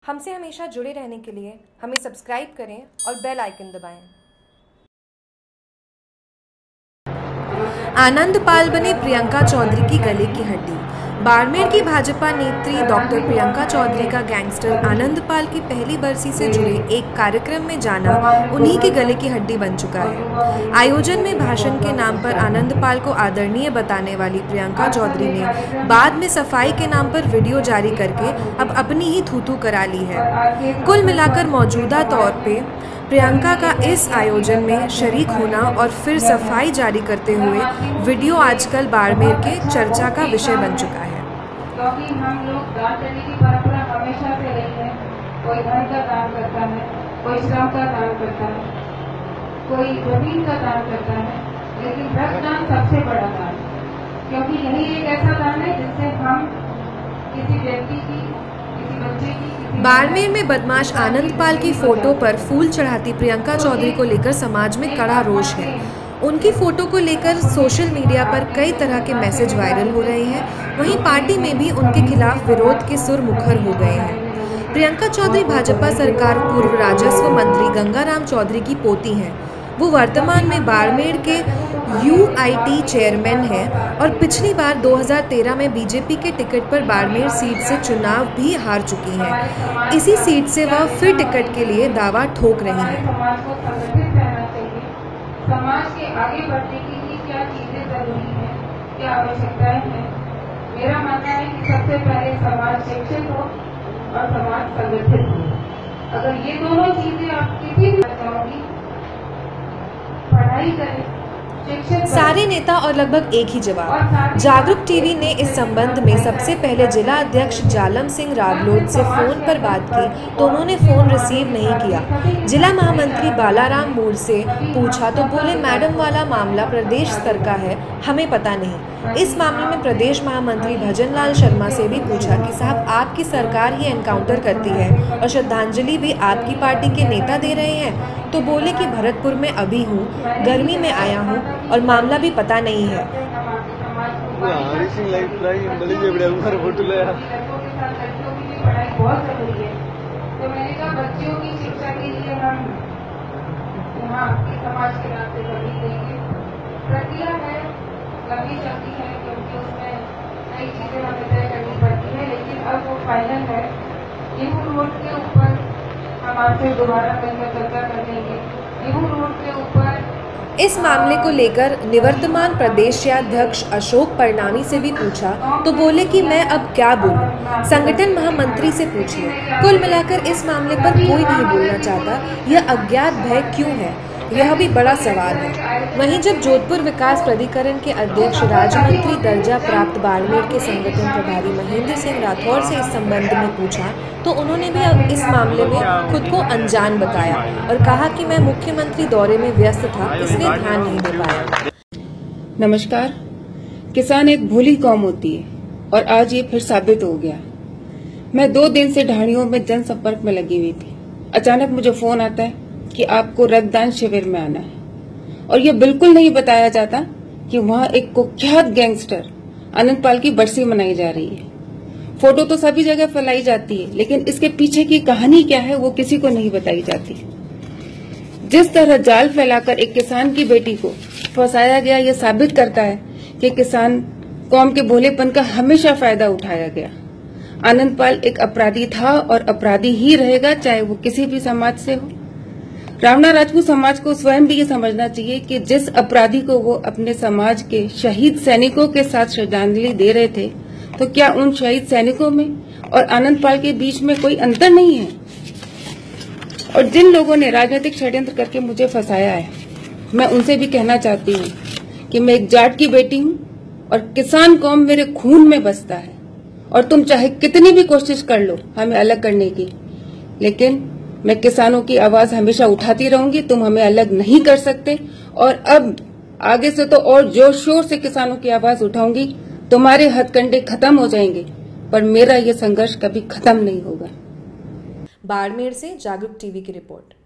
हमसे हमेशा जुड़े रहने के लिए हमें सब्सक्राइब करें और बेल आइकन दबाएं। आनंदपाल बने प्रियंका चौधरी की गले की हड्डी। बाड़मेर की भाजपा नेत्री डॉक्टर प्रियंका चौधरी का गैंगस्टर आनंदपाल की पहली बरसी से जुड़े एक कार्यक्रम में जाना उन्हीं के गले की हड्डी बन चुका है। आयोजन में भाषण के नाम पर आनंदपाल को आदरणीय बताने वाली प्रियंका चौधरी ने बाद में सफाई के नाम पर वीडियो जारी करके अब अपनी ही थू-थू करा ली है। कुल मिलाकर मौजूदा तौर पे प्रियंका का इस आयोजन में शरीक होना और फिर सफाई जारी करते हुए वीडियो आजकल बाड़मेर के चर्चा का विषय बन चुका है। क्योंकि हम लोग दान देने की परंपरा हमेशा से रही है। कोई धन का दान करता है, कोई श्रम का दान करता है, कोई जमीन का दान करता है, लेकिन रक्तदान सबसे बड़ा दान है। क्योंकि यही एक ऐसा दान है जिससे हम किसी व्यक्ति की, किसी बच्चे की, बाड़मेर में बदमाश आनंदपाल की फोटो पर फूल चढ़ाती प्रियंका चौधरी को लेकर समाज में कड़ा रोष है। उनकी फोटो को लेकर सोशल मीडिया पर कई तरह के मैसेज वायरल हो रहे हैं। वहीं पार्टी में भी उनके खिलाफ विरोध के सुर मुखर हो गए हैं। प्रियंका चौधरी भाजपा सरकार पूर्व राजस्व मंत्री गंगाराम चौधरी की पोती हैं। वो वर्तमान में बाड़मेर के UIT चेयरमैन हैं और पिछली बार 2013 में बीजेपी के टिकट पर बाड़मेर सीट से चुनाव भी हार चुकी हैं। इसी सीट से वह फिर टिकट के लिए दावा ठोक रही हैं। समाज के आगे बढ़ने के लिए क्या चीजें जरूरी हैं, क्या आवश्यकताएं हैं। मेरा मानना है कि सबसे पहले समाज शिक्षित हो और समाज संगठित हो। अगर ये दोनों चीजें आप किसी भी चाहोगी, पढ़ाई करें, सारे नेता और लगभग एक ही जवाब। जागरूक टीवी ने इस संबंध में सबसे पहले जिला अध्यक्ष जालम सिंह रावलोद से फोन पर बात की तो उन्होंने फोन रिसीव नहीं किया। जिला महामंत्री बालाराम मूड से पूछा तो बोले मैडम वाला मामला प्रदेश स्तर का है, हमें पता नहीं। इस मामले में प्रदेश महामंत्री भजन लाल शर्मा से भी पूछा कि साहब आपकी सरकार ही एनकाउंटर करती है और श्रद्धांजलि भी आपकी पार्टी के नेता दे रहे हैं, तो बोले कि भरतपुर में अभी हूँ, गर्मी में आया हूँ और मामला भी पता नहीं है। तो मैंने कहा बच्चियों की शिक्षा के लिए हम यहाँ समाज के नाते कभी देंगे। प्रक्रिया है, लंबी चलती है, क्योंकि उसमें कई चीजें हमें तय करनी पड़ती है, लेकिन अब वो फाइनल है। इन रोड के ऊपर हम आपसे दोबारा मिलकर चर्चा कर लेंगे। इन रोड के ऊपर इस मामले को लेकर निवर्तमान प्रदेशाध्यक्ष अशोक परनामी से भी पूछा तो बोले कि मैं अब क्या बोलूं, संगठन महामंत्री से पूछिए। कुल मिलाकर इस मामले पर कोई नहीं बोलना चाहता। यह अज्ञात भय क्यों है, यह भी बड़ा सवाल है। वहीं जब जोधपुर विकास प्राधिकरण के अध्यक्ष राज्यमंत्री दर्जा प्राप्त बाड़मेर के संगठन प्रभारी महेंद्र सिंह राठौर से इस संबंध में पूछा तो उन्होंने भी इस मामले में खुद को अनजान बताया और कहा कि मैं मुख्यमंत्री दौरे में व्यस्त था, इसलिए ध्यान नहीं दे पाया। नमस्कार। किसान एक भोली कौम होती है और आज ये फिर साबित हो गया। मैं 2 दिन से ढाणियों में जनसंपर्क में लगी हुई थी। अचानक मुझे फोन आता है कि आपको रक्तदान शिविर में आना है और ये बिल्कुल नहीं बताया जाता कि वहाँ एक कुख्यात गैंगस्टर आनंदपाल की बरसी मनाई जा रही है। फोटो तो सभी जगह फैलाई जाती है, लेकिन इसके पीछे की कहानी क्या है वो किसी को नहीं बताई जाती। जिस तरह जाल फैलाकर एक किसान की बेटी को फंसाया गया, ये साबित करता है कि किसान कौम के भोलेपन का हमेशा फायदा उठाया गया। आनंदपाल एक अपराधी था और अपराधी ही रहेगा, चाहे वो किसी भी समाज से हो। रावणा राजपूत समाज को स्वयं भी ये समझना चाहिए कि जिस अपराधी को वो अपने समाज के शहीद सैनिकों के साथ श्रद्धांजलि दे रहे थे, तो क्या उन शहीद सैनिकों में और आनंदपाल के बीच में कोई अंतर नहीं है? और जिन लोगों ने राजनीतिक षड्यंत्र करके मुझे फंसाया है, मैं उनसे भी कहना चाहती हूँ कि मैं एक जाट की बेटी हूँ और किसान कौम मेरे खून में बसता है और तुम चाहे कितनी भी कोशिश कर लो हमें अलग करने की, लेकिन मैं किसानों की आवाज हमेशा उठाती रहूंगी। तुम हमें अलग नहीं कर सकते और अब आगे से तो और जोर शोर से किसानों की आवाज उठाऊंगी। तुम्हारे हथकंडे खत्म हो जाएंगे पर मेरा ये संघर्ष कभी खत्म नहीं होगा। बाड़मेर से जागरूक टीवी की रिपोर्ट।